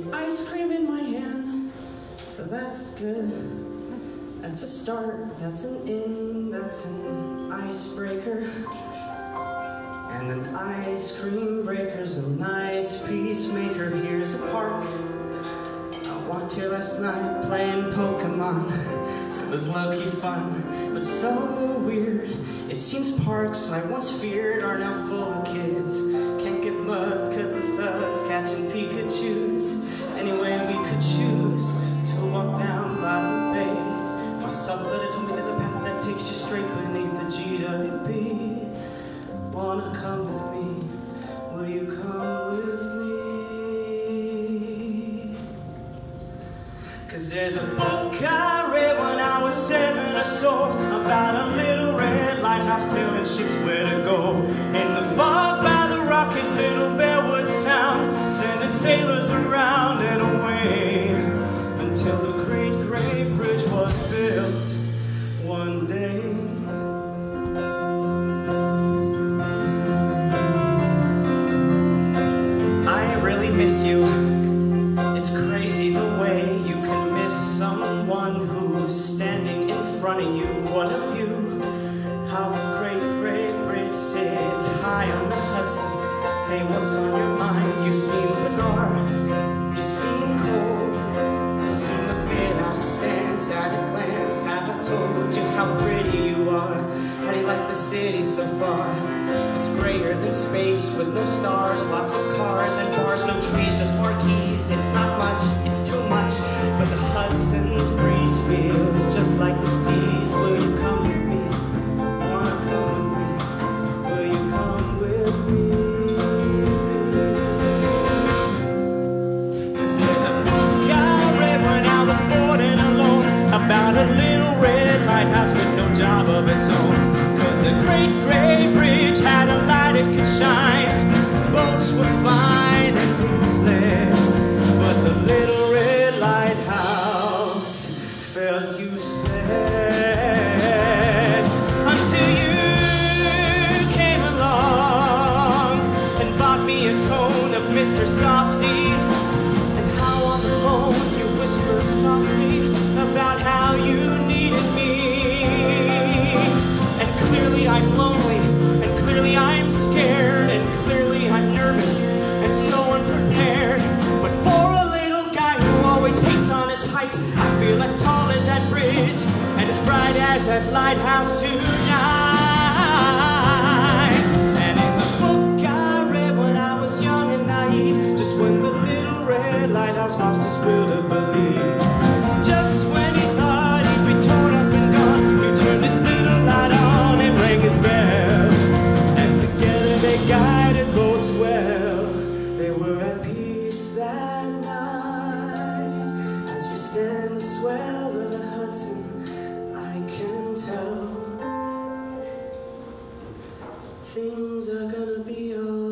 ice cream in my hand, so that's good. That's a start, that's an in, that's an icebreaker. And an ice cream breaker's a nice peacemaker. Here's a park. I walked here last night playing Pokemon. It was low-key fun, but so weird. It seems parks I once feared are now full of kids. Can't get mugged cause the thugs catching Pikachus. Anyway, we could choose to walk down by the bay. My subletter told me there's a path that takes you straight beneath the GWB. Wanna come with me? Will you come with me? Cause there's a book I read when I was 7 or so about a little red lighthouse telling ships where to go. In the fog by the rock his little bell would sound, sending sailors around and away, until the great gray bridge was built one day. Miss you. It's crazy the way you can miss someone who's standing in front of you. What a view, how the great gray bridge sits high on the Hudson. Hey, what's on your mind? You seem bizarre, you seem cold, you seem a bit out of stance. At a glance, have I told you how pretty you are? How do you like the city so far? It's grayer than space with no stars, lots of cars and bars, no trees, just marquees. It's not much, it's too much, but the Hudson's breeze feels just like the seas. Will you come with me? Wanna come with me? Will you come with me? 'Cause there's a book I read when I was bored and alone about a little red lighthouse with no job of its own. The great gray bridge had a light it could shine. Boats were fine and bruiseless, but the little red lighthouse felt useless. Until you came along and bought me a cone of Mr. Softy. And how on the phone you whispered softly about how you needed me. Clearly I'm lonely, and clearly I'm scared, and clearly I'm nervous, and so unprepared. But for a little guy who always hates on his height, I feel as tall as that bridge, and as bright as that lighthouse tonight. And in the book I read when I was young and naive, just when the little red lighthouse lost his will to believe, just when he thought he'd be torn up and gone, you turned this little light on and rang his bell, and together they guided boats well. They were at peace that night. As we stand in the swell of the Hudson, I can tell things are gonna be alright.